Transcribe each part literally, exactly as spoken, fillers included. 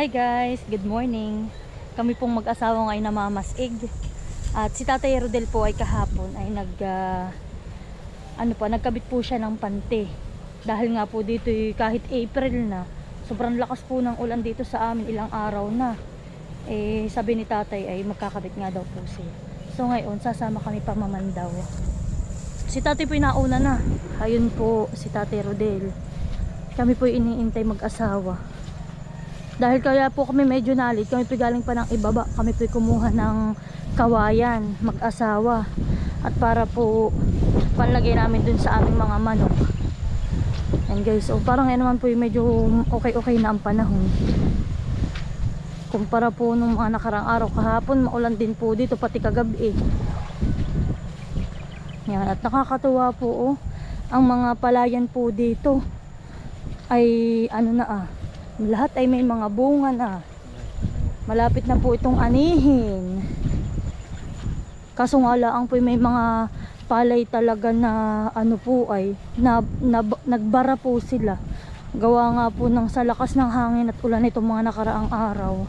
Hi guys, good morning. Kami pong mag-asawa ngayon namamasig. At si Tatay Rodel po ay kahapon ay nag uh, ano po, nagkabit po siya ng pante. Dahil nga po dito kahit April na, sobrang lakas po ng ulan dito sa amin, ilang araw na. Eh sabi ni Tatay ay magkakabit nga daw po siya. So ngayon sasama kami pa Mamandaw. Si Tatay po inauna na. Ayun po si Tatay Rodel. Kami po iniintay mag-asawa. Dahil kaya po kami medyo nalit, kami po galing pa ng ibaba, kami po kumuha ng kawayan, mag-asawa. At para po panlagay namin dun sa aming mga manok. And guys, so parang ngayon naman po medyo okay-okay na ang panahon. Kumpara po nung mga nakarang araw, kahapon maulan din po dito, pati kagabi eh. Yan, at nakakatuwa po oh, ang mga palayan po dito ay ano na ah, lahat ay may mga bunga na. Malapit na po itong anihin. Kaso nga lang po may mga palay talaga na ano po ay na, na, nagbara po sila. Gawa nga po ng sa lakas ng hangin at ulan itong mga nakaraang araw.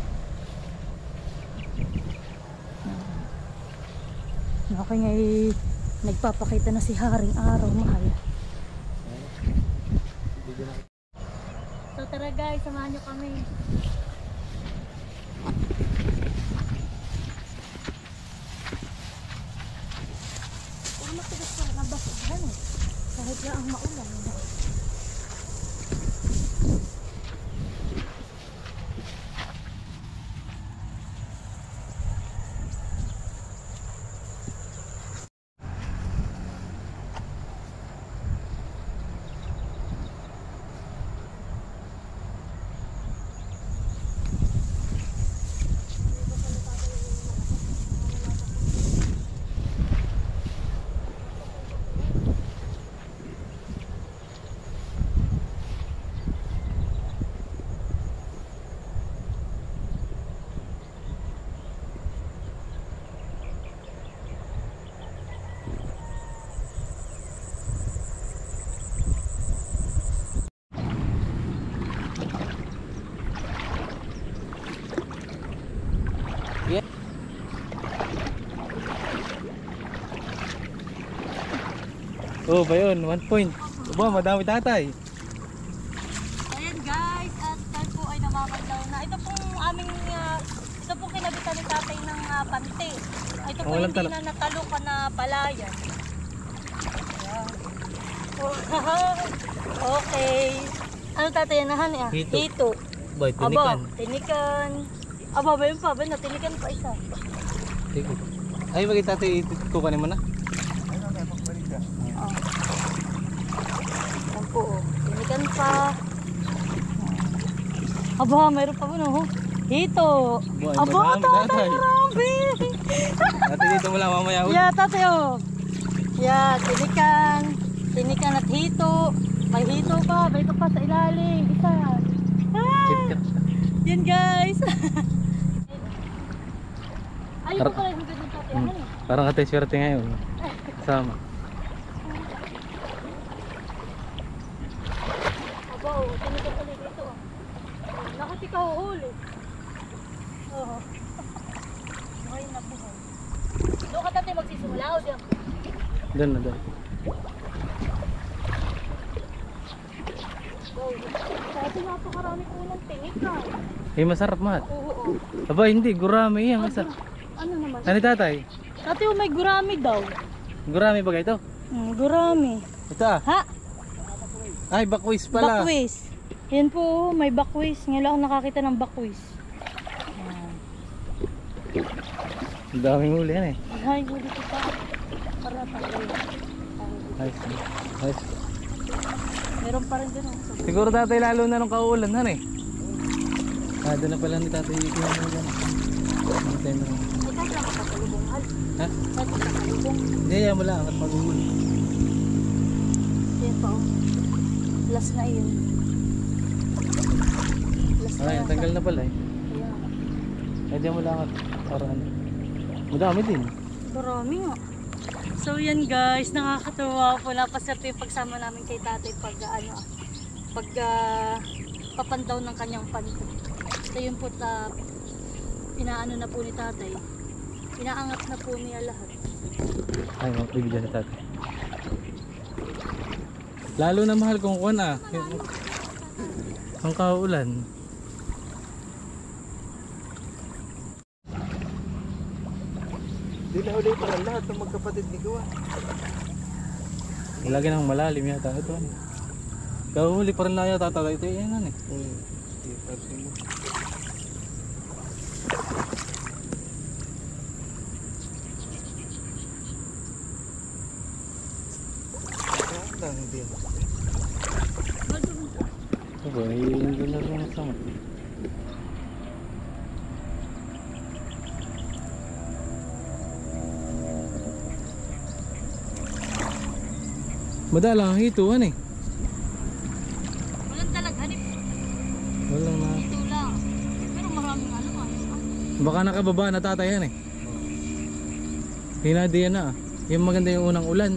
Okay nga eh, nagpapakita na si Haring Araw, mahal. So tara guys, samahan nyo kami. Puro matigas pa na basahan eh. Kahit lang ang maulan. Oh, ba yun? One point. Aba, madami Tatay. Ayan guys, at tayo po ay namamandaw na. Ito pong aming, uh, ito pong kinabitan ni Tatay ng uh, pante. Ito po Oh, hindi talo. na natalukan na palayan. Ayan. Okay. Ano Tatay yanahan eh? Hito. Hito. Ba, tinikan. Aba, tinikan. Aba, ba yun pa? Ba, natinikan pa isa. Sige. Ay, bagay Tatay, kukanin mo na. Oh. Yan po oh. Tinikan pa. Aba, mayroon pa mo no? Hito. Boy, Aba, madami, Tatay, Tatay. marami. Tatay, dito mo lang mamaya. Yeah, Tatay oh. Yeah, tinikan. Tinikan at hito. May hito pa. May ito pa sa ilalim. Isa. Ah, yan guys. Ayun Par pa pala yung ganun Tatay. Hmm. Ano eh? Parang katay swerte ngayon. Kasama. Aba oh, tinikan ulit ito oh. Nakot ikaw uhuli. Oo. Ngayon na buhay. Doon ka Tatay magsisimula o diyan? Doon na, doon. Wow. Sabi napakarami po ng tinikan. Eh, masarap mat. Oo, oo. Aba, hindi. Gurami yan. Masarap. Ano naman? Ano Tatay? Tatay, oh, may gurami daw. Gurami ba ito? Hmm, gurami. Ito ah. Ha? Ay, bakwis pala. Bakwis. Yan po, may bakwis. Ngayon lang ako nakakita ng bakwis. Ang daming huli yan eh. Ay, huli ko pa. Para tayo. Ayos. Ayos. Meron pa rin din. Oh. Siguro Tatay lalo na nung kauulan han eh. Ah, doon na pala ni Tatay ikiwan mo dyan. Ano tayo na? Ay, kasi ako katalubong. Hal. Ha? Kasi katalubong. Hindi, yan mo lang at mag-uul. Yan pa oh. Last na yun. Last na Ay, yata. tanggal na pala eh. Ayan. Ay, diyan mo lang at parang ano. Madami din. Marami nga. So yan guys, nakakatuwa po. Napasarap yung pagsama namin kay Tatay pag ano, pag uh, papandaw ng kanyang panto. Ito yung po ta, inaano na po ni tatay. Inaangat na po niya lahat. Ay, magbibigyan na tatay. Lalo na mahal kung kuwan ah. Yung- Ang kaulan. Di na ulit para lahat ng magkapatid ni Gawa. Lagi nang malalim yata. Ito ano. Kahuli pa rin lang yata tatay. Ito yan ano eh. Hmm. Di pati mo. Lang din. Ito ba? Hindi na rin masama. Madalang ang hituan eh. Walang talaghanip. Walang na. Dito lang. Pero maraming ano ah. Baka nakababa na tatay yan eh. Hinadi yan na ah. Yung maganda yung unang ulan.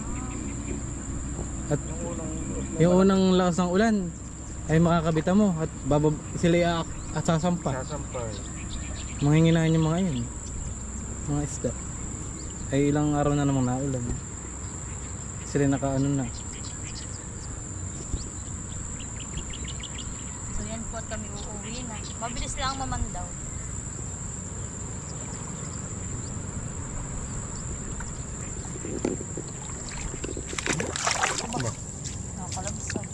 At Yung unang yung unang lakas ng ulan ay makakabita mo at babab sila i- at sasampa. sasampay. Manginginahan yung mga yun. Mga isda. Ay ilang araw na namang naulan. Sila nakaano na. So yan po at kami uuwi na. Mabilis lang mamandaw. Aba, nakakalabsag.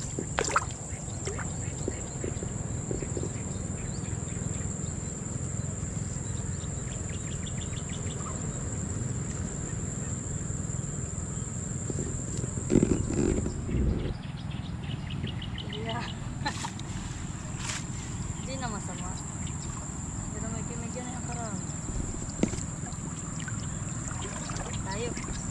Yeah. Hindi na masama. Pero may kimedya na yung karami. Tayo.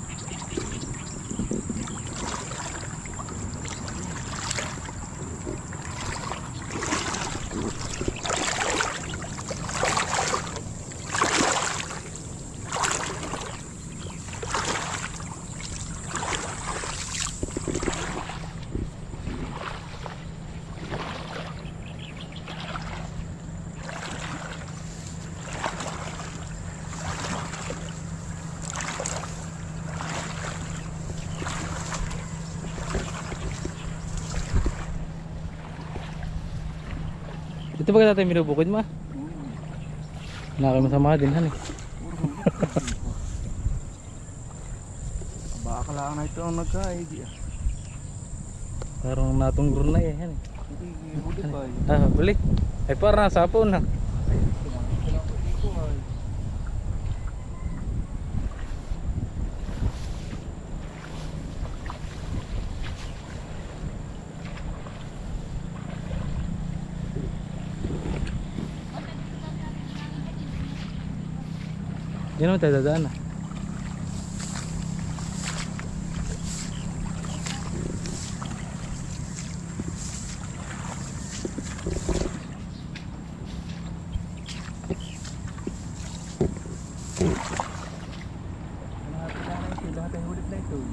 Ito ba tatay minubukid mo? Nakay masama din han eh. Baka lang na ito ang nagkaig. Parang natunggro na eh. Han eh. Hindi, huli pa eh. Ah, balik. Ay parang nasa hapon na. Ito ay. Yan naman tayo dadaan ah. Lahat ay hulit na ito.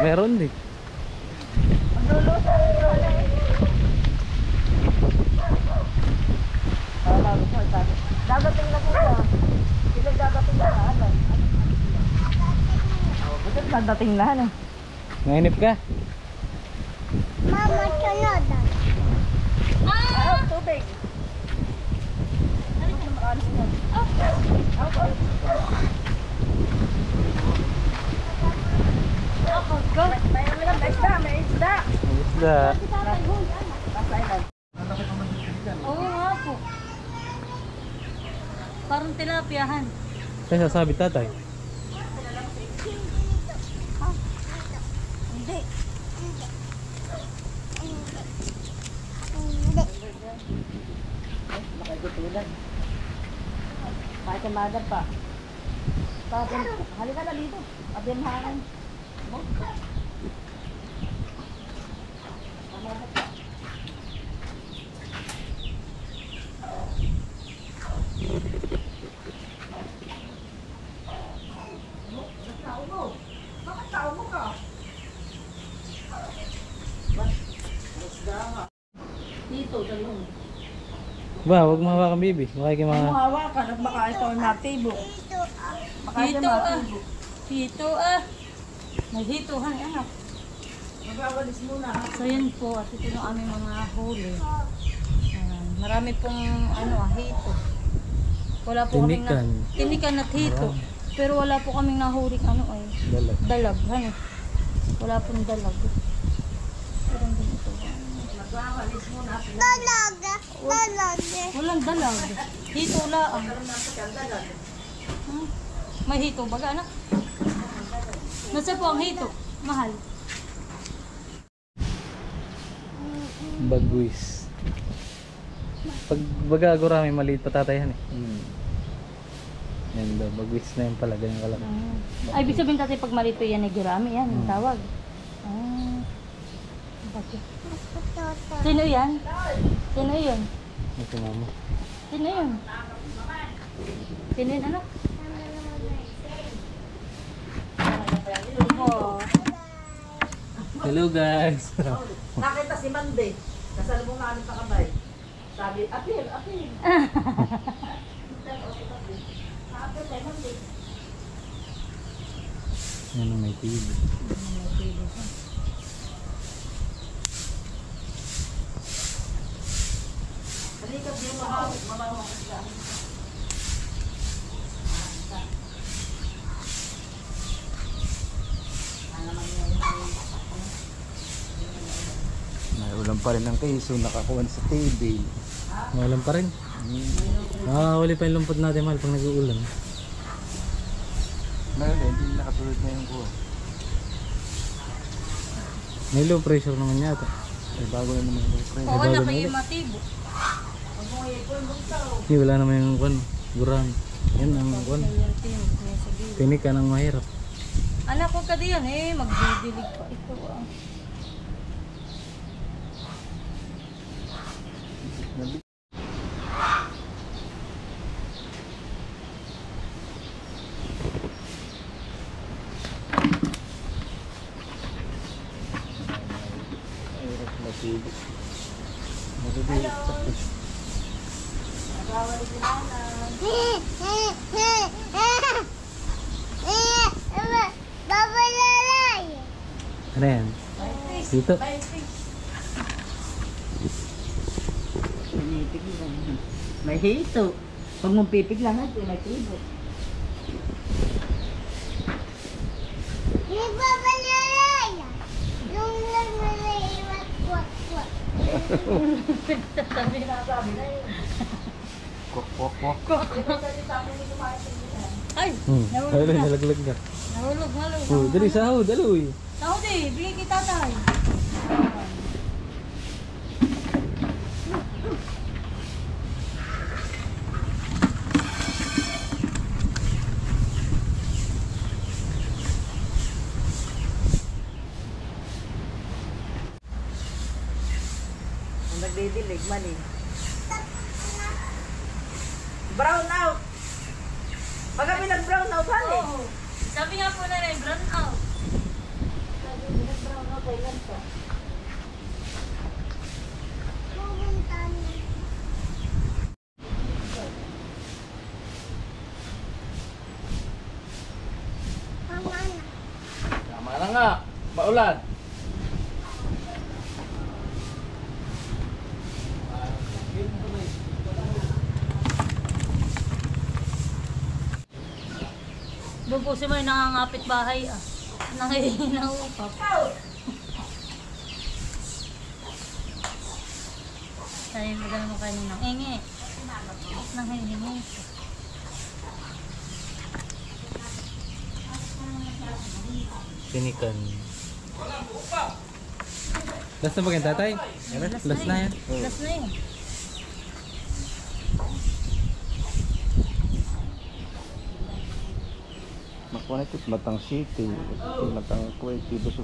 meron din. Dadating na po na. Sila dadating na ano. Bakit dadating na ano? Nainip ka? Mama, sunod. Ah! Tubig! Ano yung makaalis na? Ako, go! May isda, may isda! Isda. Oo nga po. Parang tilapiahan. Kaya sasabi tatay. Hindi. Hindi. Makigutulan. Kahit ang madar pa. Tapos, halika na dito. Abinhangan. Dito, dalawang. Ba, wag mahawakan bibi. Baka kayo mga... Hawakan at baka ito ang natibo. Hito ah. Hito ah. May hito ha. Anak. Magawalis muna. So yan po. At ito yung aming mga huli. Ayan. Marami pong ano ah, hito. Wala po kaming na... Tinikan. Tinikan at hito. Pero wala po kaming nahuling ano ay. Dalag. Dalag. Ano? Wala pong dalag. Pero din ito. Magawalis muna. Dalag. Dalag. Walang dalag. Hito lang. Hmm? May hito baga anak? Nasa po ang hito? Mahal. Bagwis. Pag baga gurami, maliit pa tatayan eh. Hmm. Yan daw, bagwis na yun pala. Ganyan kalaki. Ah. Ay, ibig sabihin tatay pag malito yan ay gurami yan, yung tawag. Ah. Bakit? Sino yan? Sino yun? Ito mama. Sino yun? Sino yun anak? Oh. Hello guys. Nakita si Mande. Kasalubong namin sa kamay. Sabi, apil, apil. Yan ang may T V. Balikat niyo mga mamamang isla. May ulam pa rin ng keso, nakakuha sa T V. Mawalan pa rin. Makakahuli pa yung lumpot natin mahal pag nag-uulan. Meron din, hindi nakasunod na yung kuha. May low pressure naman yata. Ay, bago na naman yung friend. Oo, bago anak na kayo ulit. matibo. Hindi, wala naman yung kwan. Gurami. Yan ang kwan. Ayan, Tim, may sabihin. Tinikan ang mahirap. Anak ko ka diyan eh, magdidilig pa ito ah. Matibig. Matibig. Babalalay. Ano yan? Dito. Pinipig lang. May hito. Pag mong pipig lang ito, may tibo. Di babalalay. Yung lang nalaiwat kwak kwak. Sabi na sabi na yun. Kwak, kwak, kwak. Ay, Hmm. nahulog Ayun, na. nalaglag na. Nahulog, nahulog. Oh, dali sahod, daloy. Sahod eh, bigay kita tayo. Ang nagdidilig, mali. Brown out. Pag kami nag-brown out, mali. Oo. Sabi nga po na rin, brown out. Pumunta na. Mama na. Tama na nga. Maulan. Doon po si May nangangapit bahay ah. Nangihingi ng upap. Tayo magano mo kanina ng enge. Nangihingi. Tinikan. Last na ba kayo tatay? Last na yan. Last na yun. Makuha ito. Matang City. Matang Kuwait. Busok.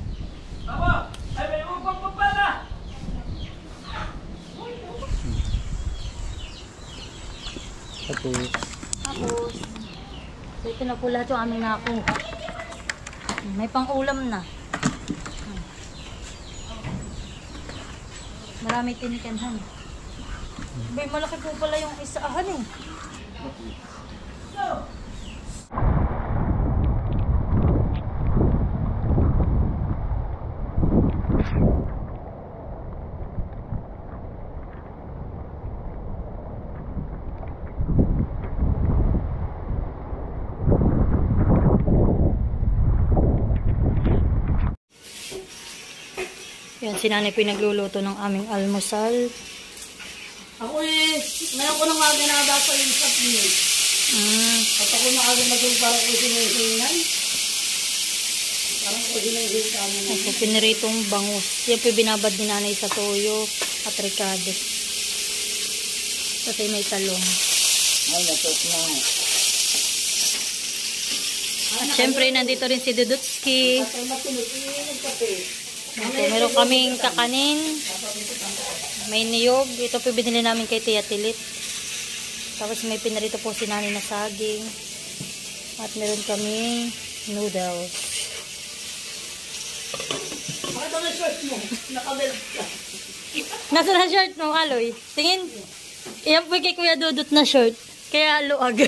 Tapos, Tapos, so ito na po lahat yung aming nakuha. May pang-ulam na. Marami tinikanhan. Bay, malaki po pala yung isaahan eh. Yan, si nanay po yung nagluluto ng aming almusal. Ako eh, ngayon ko nang aga na dapat yung sa pinig. Mm. At ako maaga maging parang ko sinusungan. Parang ko sinusungan ka mo na. Yan po, piniritong bangus. Yan po yung binabad ni nanay sa toyo at ricado. Kasi may talong. Ay, natok na. At syempre, nandito rin si Dudutski. At ay matinutin yung kape. Yan po, meron kaming kakanin. May niyog. Ito po binili namin kay Tia Tilit. Tapos may pinarito po si nanay na saging. At meron kaming noodles. Bakit ang short mo? Nakabelt ka. Nasa na shirt mo, Aloy? Tingin. Iyan po kay Kuya Dudut na shirt. Kaya luag.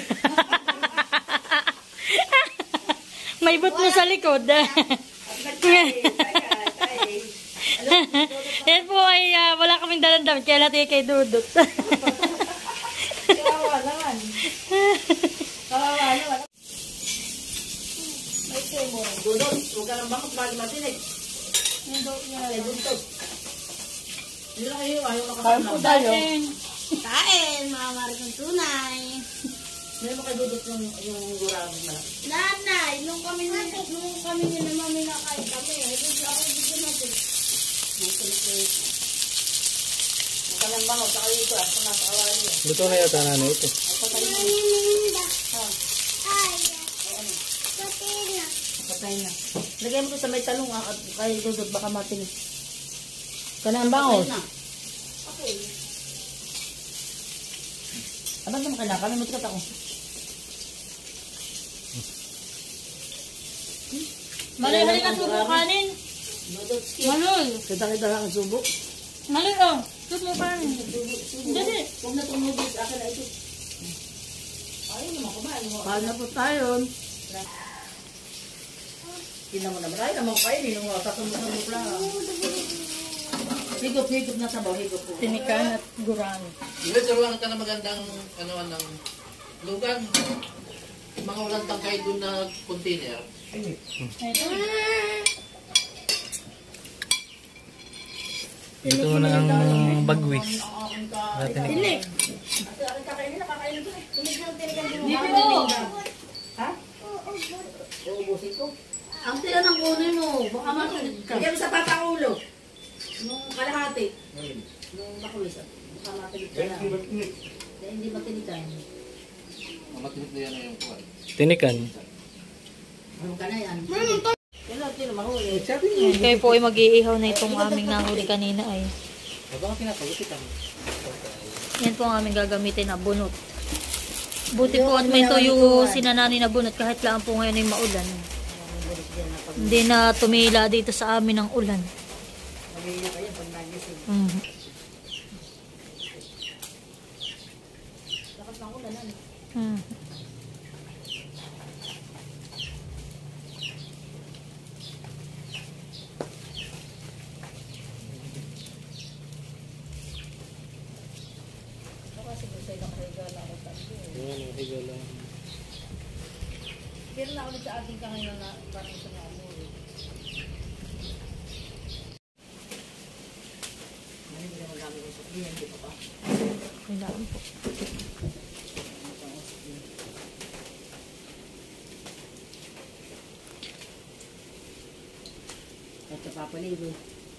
May boot na sa likod. Yan po ay uh, wala kaming dalang damit. Kaya lahat kay Dudut. Kawawa naman. Kawawa naman. May tumo. Dudot, huwag ka lang bakit bali matinig. Ay, buntot. Hindi lang kayo, ayaw makasama. Kain. Kain, mga marikong tunay. Hindi mo kayo dudot yung, yung gurado na. Nanay, nung kami nung kami ni na mami nakain kami, hindi ako dito natin. Huwag ka lang bangaw, saka dito ah, kung nasa awari yun. luto na yata nanay ito. Manininda. Ay, pati na. Patay na. Lagay mo to sa may talong ah, at kaya dudot baka matinig. Kanang bangaw. Patay na. Okay. Abang naman ka na, kami matikat ako. Maloy, halika subo kanin. Dudot, Maloy. kita-kita lang ang subo. Maloy, oh. Subo kanin. Dali. Huwag na itong noodles, akin na ito. Ayaw naman kumain mo. Paano na po tayo? Tingnan mo naman. Ayaw naman kainin mo. Kasunod-sunod lang. Higop, higop na sabaw. Higop po. Tinikan at gurami. Hindi, turuan ka na magandang ano, ng lugan. Mga walang tangkay doon na container. Ito na ang bagwis. Tinikan. Ha? Uubusin ko. Ang tira ng kunin mo. Baka matulit ka. Bigyan mo sa pataulo. Nung kalahati. Nung bakulis. Baka matulit ka lang. Dahil hindi matilitan. Mamatinit na yan na yung kuwan. Tinikan. Ano ka na yan? Kailan tira mahuli? Sabi niyo. Kayo po ay mag-iihaw na itong aming nahuli kanina ay. Habang kinakalupitan. Yan po ang aming gagamitin na bunot. Buti po at may tuyo sinanani na bunot kahit lang po ngayon ay maulan. Bulis dyan na pag Hindi na tumila dito sa amin ang ulan. pamilya kayo pag nagising. Mm. Lakas ng ulan, ano? Mm. Ako siguro sa'yo nakahiga lang ako tayo. Yun, higa lang. Pero na ulit sa ating kangayon na parang sa mga mo eh. Ano hindi naman namin yung sukli, hindi pa pa. Kailangan po. At sa papaligo.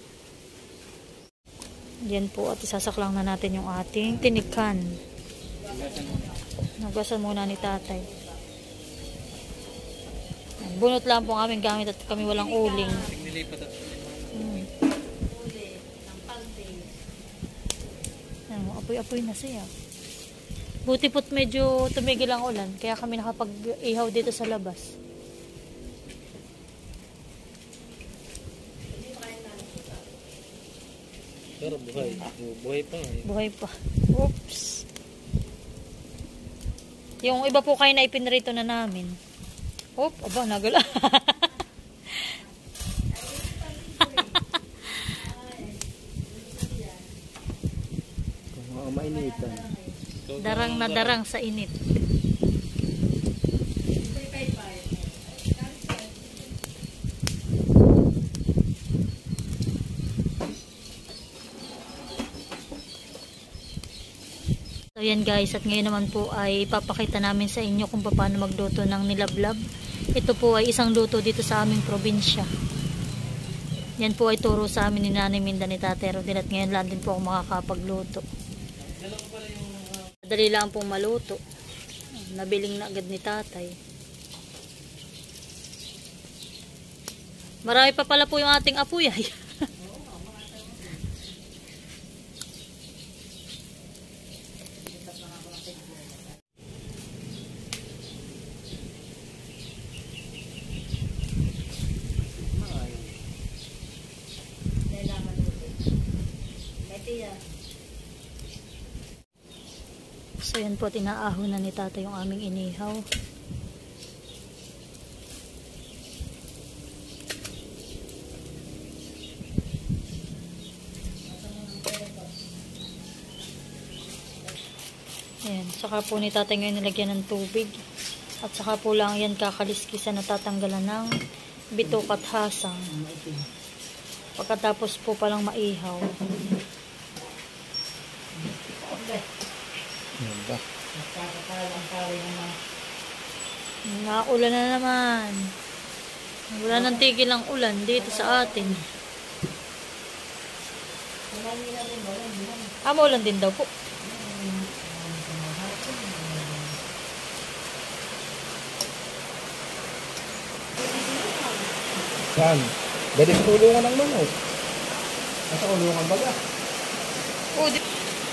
Yan po at isasaklang na natin yung ating tinikan. Nagwasan muna ni tatay. Yan, bunot lang po ang aming gamit at kami walang uling. Nilipat at Hmm. Uli, ng pante. Yan, apoy-apoy na siya. Buti po't medyo tumigil ang ulan kaya kami nakapag-ihaw dito sa labas. pero buhay. Buhay pa nga eh. Buhay pa. Oops. Yung iba po kayo na ipinrito na namin. Oop, aba, nagala. Kung mga mainitan. Darang na darang sa init. So yan guys, at ngayon naman po ay ipapakita namin sa inyo kung paano magluto ng nilablab. Ito po ay isang luto dito sa aming probinsya. Yan po ay turo sa amin ni Nanay Minda ni Tatay Rodel at ngayon lang din po ako makakapagluto. Dali lang pong maluto. Nabiling na agad ni Tatay. Marami pa pala po yung ating apoy ay. So yan po, tinaahon na ni Tatay yung aming inihaw. Ayan, saka po ni Tatay ngayon nilagyan ng tubig. At saka po lang yan kakaliskisan na tatanggalan ng bitok at hasang. Pagkatapos po palang maihaw. Yan ba? Naulan na naman. Wala nang tigil ang ulan dito sa atin. Ah, maulan din daw po. Saan? Dali sa ulungan ng manok. Nasa ulungan baga. Oh, di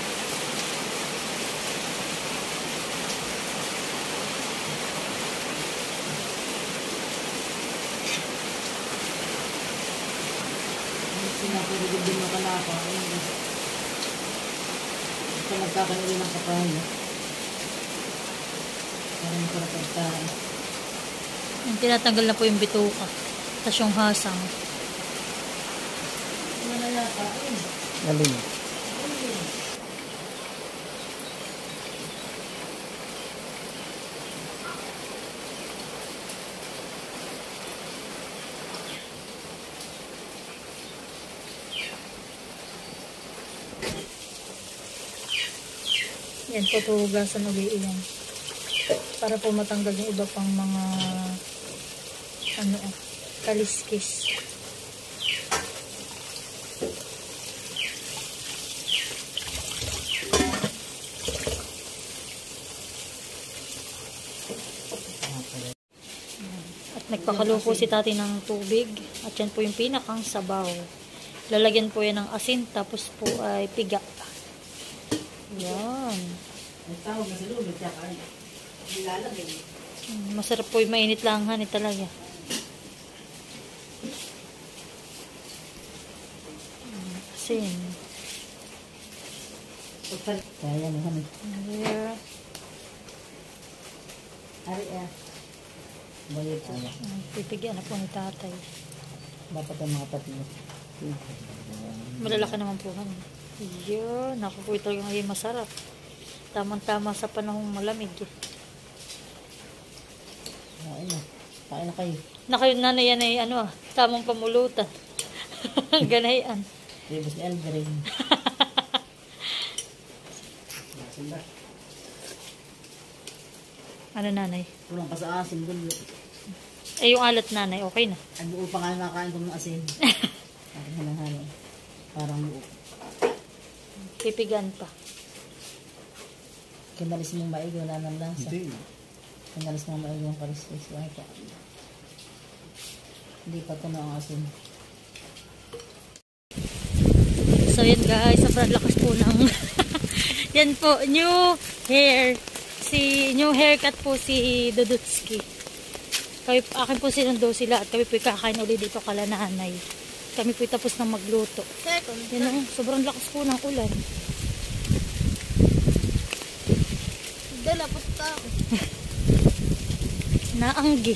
Sinapurugod din ng kalapa. Ito nagkakaroon ng kapahaya. Parang karapagtaan. Yung tinatanggal na po yung bituka. Tapos yung hasang. Ano na yata? Ayun. Alin? Yan po, tuhugasan ulit yan. Para po matanggal yung iba pang mga ano ah, kaliskis. At nagpakalo po si Tati ng tubig. At yan po yung pinakang sabaw. Lalagyan po yan ng asin. Tapos po ay piga. Yan. May tawag na sa lulog. Tsaka nilalagay. Mm, masarap po yung mainit lang hanit talaga. asin. Kaya mo kami. Here. Ari ah. Bayad tayo. Pipigyan na po ni tatay. Dapat ang mga tatlo. Malalaki naman po kami. Yun, nakukuha talaga ngayon masarap. Tamang-tama sa panahong malamig. Kain na. Kain na kayo. Na kayo nanay yan ay ano ah, tamang pamulutan. Ganayan. Ribos ni Alvin. Ano nanay? Kulang pa sa asin. Gulo. Eh yung alat nanay, okay na. Ang buo pa nga nakain ko ng asin. Akin halang-halo. Parang buo. Pipigan pa. Kinalis mong maig, wala nang lasa. Hindi. Kinalis mong maig yung kaliskis. Wala pa. Hindi pa ito na ang asin. So yan guys, sobrang lakas po ng yan po, new hair. Si new haircut po si Dudutski. Kami, akin po sinundo sila at kami po kakain ulit dito kala nanay. Kami po tapos na magluto. Second. Yan o, sobrang lakas po ng ulan. Dala, punta ako. Naanggi.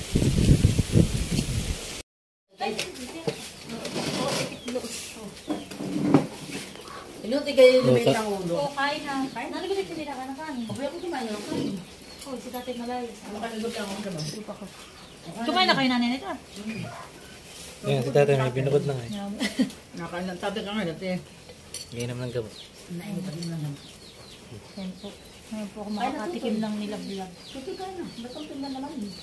Iluti kayo yung Luto. lumit ng ulo. Oo, kain na. Nalagod ito nila ka na kanin. Kapag ako kumain ng kain. Oh, si tatay malayas. Ano ka nagot lang ako naman? Kumain na kayo nanay nito ah. Yan, si tatay may binukod lang eh. Nakain lang. Sabi ka nga dati. Ngayon naman ng gamot. Nainit pa din lang. Yan po. Ngayon po ako makakatikim ng nilablag. Tuti ka na. Ba't ang tingnan naman eh?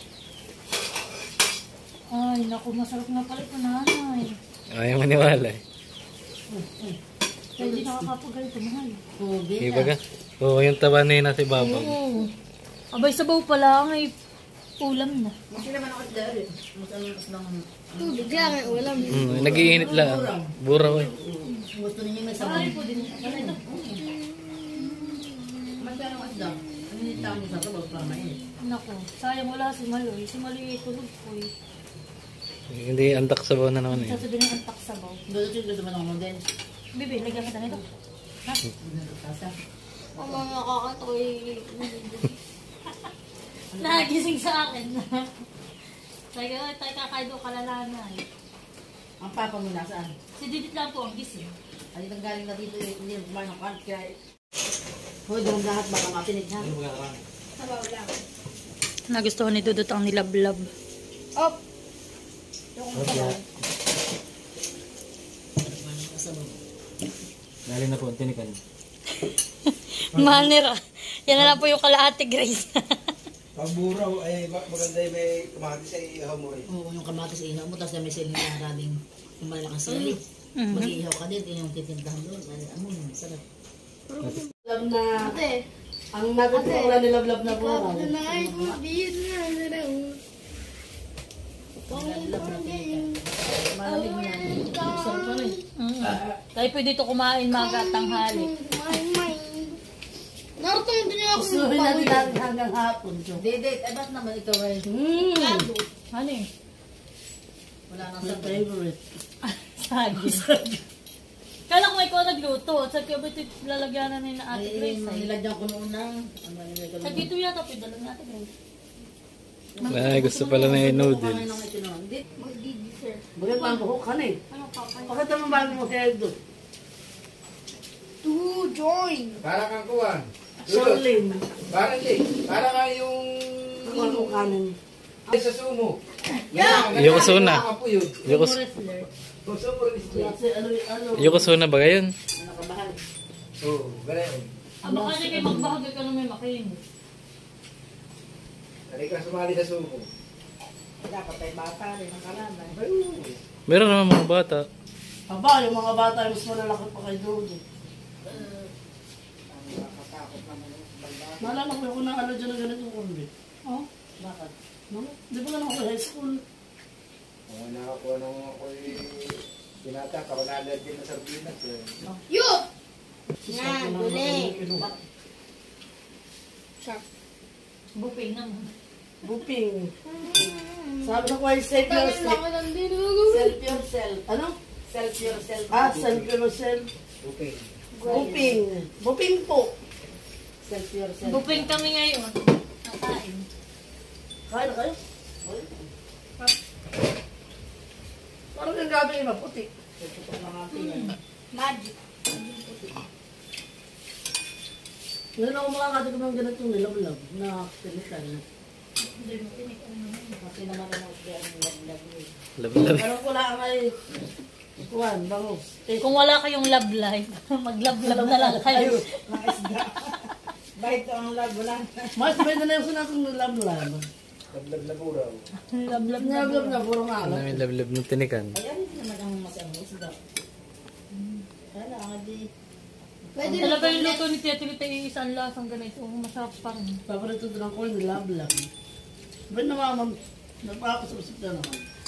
Ay, naku, masarap nga pala ito nanay. Ayaw maniwala eh. Kaya hindi nakakapagal ito, mahal. Kubi Iba ka? Oo, yung taba na yun nasa ibabaw. Oo. Abay, sabaw pala ay ulam na. Mas naman ako dahil. Mas ano mas lang. Tubig lang ang ulam. Hmm, nag-iinit lang. Buraw eh. Gusto ninyo may sabon. Ay po din. Ano ito? Magkano ang asda? Ano yung tao mo sa sabon para mainit? Naku, sayang wala si Maloy. Si Maloy tulog po eh. Hindi, antak sabaw na naman eh. Sasabihin ng antak sabaw. Doon yung gusto mo ng model. Bibi, lagyan kita nito. Ha? Tasa. Ang mga nakakatoy. Nagising sa akin. Sabi ko, tayo kakain doon kalalana eh. Ang papa mo nasaan? Si Didit lang po ang gising. Ay, nang galing na dito eh. Hindi kumain ng kant kaya. Hoy, doon lahat baka mapinig ha. Sabaw lang. Nagustuhan ni Dudut ang nilablab. Op. Galing na po, tinikan. Manira. Yan na lang po yung kalaate Grace. Pag buraw ay ma- maganda yung may kamatis ay ihaw mo rin. Oo, yung kamatis ihaw mo, tapos na may sili na maraming kumain ng sili. Mhm. Mag-ihaw ka din, yung titindahan doon. Ay, ano, sarap. Alam na, Ate. ang nagatutulan nilablab na buraw. Kapag na ay kubis na na daw. Malamig na. Sarap pa rin. Mm. Tayo pwede dito kumain maga at tanghali. Naruto yung din ako. Gusto rin natin natin hanggang hapon. Dede, eh ba't naman ikaw ay? Mm. Ano eh? Wala nang sa favorite. Sagis. Kala ko may ikaw nagluto. Sabi ko, ba't ito lalagyan na ni na Ate Ay, Grace? ay? nilagyan ko noon ng, ano, nilagyan ko Sabi dito yata, pwede lang ni Ate Grace. Ay, gusto pala na yung noodles. Mag-digiter. Maganda ang buhok ka na eh. Ano pa pa? Bakit naman bago mo kaya doon? To join. Para kang kuwan. Charlene. Para hindi. Para nga yung... Ang mo kanin. Sa sumo. Yokozuna. Nakapuyod. Yokos Wrestler. Kung sumo rin display. Kasi ano, ano, Yokozuna ba gayon? nakabahan. Oo, gano'n. Ah, baka hindi kayo magbahagi ka na may makinis. Hindi ka sumali sa sumo. Dapat ay bata rin ang kalaban. Ayun. Meron naman mga bata. Aba, yung mga bata ay mas malalaki pa kay Dodo. Naalala ko yung unang ano dyan na ganito kundi. Oh? Bakit? No? Di ba ganun ako high school? Kung nakakuha nung ako'y binata, kakunadad din na sardinas. Eh. Yo! Nga, guli. Sharp. Buping naman. Buping. Sabi na ko ay save Tagal na yourself. ako ng dinugo. Self yourself. Ano? Self yourself. Ah, self yourself. Okay. Buping. Buping po. Self yourself. Buping kami ngayon. Nakain. Kain na kayo? Parang yung gabi yung maputi. Magic. Ngayon ako makakati ko ng ganitong nilablab na pinikan. Kasi naman ang love-love mo. Labi-labi. Pero wala ay kuwan, bango. Eh, Kung wala kayong love life, mag-love-love na lang kayo. Mga isda. Bahit ko ang love, wala. mas may na yung sinatong nilablab. Lablab na buraw. Love-love na. Nilablab na, puro nga Ano alam. yung lablab ng tinikan? Ayan naman ang masama isda. Kaya nga di. Pwede Talaga yung luto ni Tete Lita isang lasang ganito. Masarap pa rin. Paborito doon ko yung nilablab. Ba't naman, nagpapasapsip na naman.